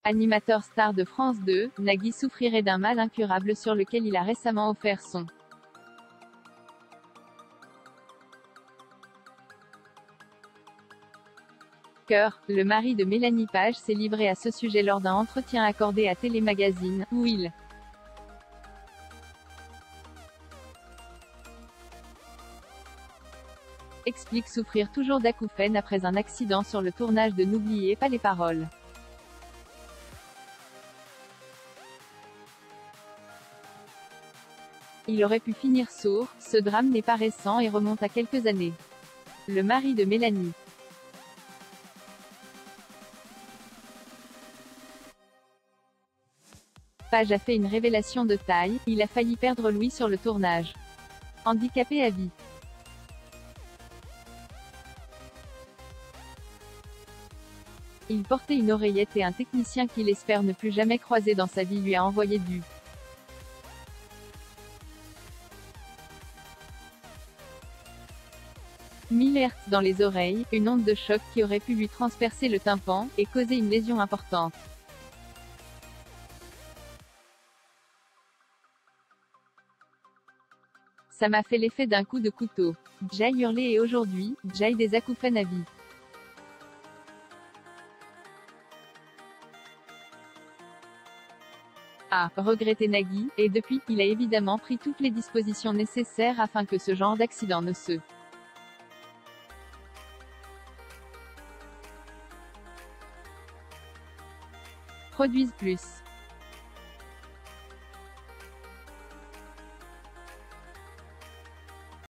Animateur star de France 2, Nagui souffrirait d'un mal incurable sur lequel il a récemment offert son cœur. Le mari de Mélanie Page s'est livré à ce sujet lors d'un entretien accordé à Télémagazine, où il explique souffrir toujours d'acouphènes après un accident sur le tournage de N'oubliez pas les paroles. Il aurait pu finir sourd. Ce drame n'est pas récent et remonte à quelques années. Le mari de Mélanie Page a fait une révélation de taille, il a failli perdre l'ouïe sur le tournage. Handicapé à vie. Il portait une oreillette et un technicien qu'il espère ne plus jamais croiser dans sa vie lui a envoyé du 1000 Hz dans les oreilles, une onde de choc qui aurait pu lui transpercer le tympan, et causer une lésion importante. Ça m'a fait l'effet d'un coup de couteau. Jay hurlé et aujourd'hui, Jay des acouphènes à vie. A regretté Nagui, et depuis, il a évidemment pris toutes les dispositions nécessaires afin que ce genre d'accident ne se produise plus.